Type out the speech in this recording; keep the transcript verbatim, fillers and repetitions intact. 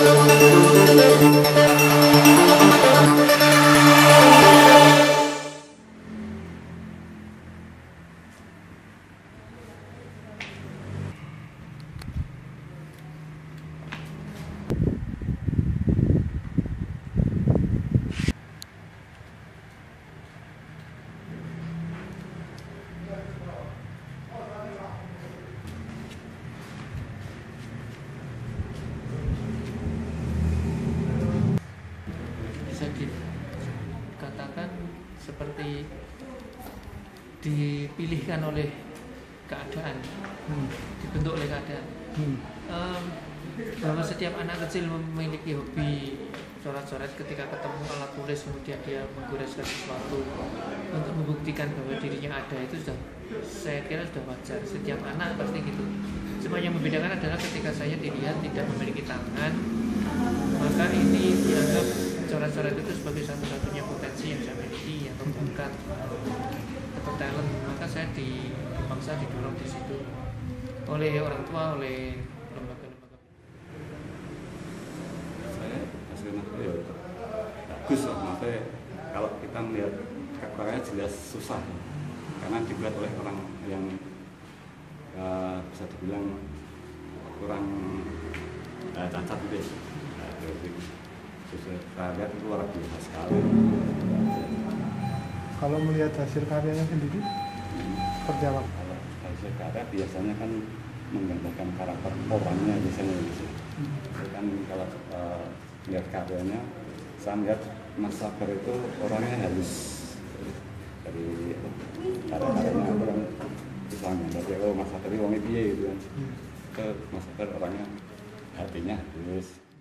Dikatakan seperti dipilihkan oleh keadaan, hmm. dibentuk oleh keadaan. Hmm. Um, bahwa setiap anak kecil memiliki hobi coret-coret, ketika ketemu alat tulis kemudian dia menggoreskan sesuatu untuk membuktikan bahwa dirinya ada, itu sudah, saya kira sudah wajar. Setiap anak pasti gitu. Cuma yang membedakan adalah ketika saya dilihat tidak memiliki tangan, maka ini dianggap coret-coret itu sebagai satu-satunya potensi yang saya miliki atau bakat atau talent, maka saya dipaksa didorong di situ oleh orang tua, oleh lembaga-lembaga. Saya hasilnya ya bagus loh, maksudnya kalau kita melihat kekurangannya jelas susah karena dibuat oleh orang yang uh, bisa dibilang kurang uh, cacat gitu. Saya lihat itu luar biasa sekali. Kalau melihat hasil karyanya sendiri, seperti apa? Kalau hasil karya biasanya kan menggambarkan karakter orangnya biasanya gitu. Hmm. Kan kalau uh, lihat karyanya, saya melihat Mas Sabar itu orangnya halus dari karya-karyanya orang Islamnya. Jadi oh Mas Sabar itu orangnya piye gitu kan. Ke Mas Sabar orangnya hatinya halus.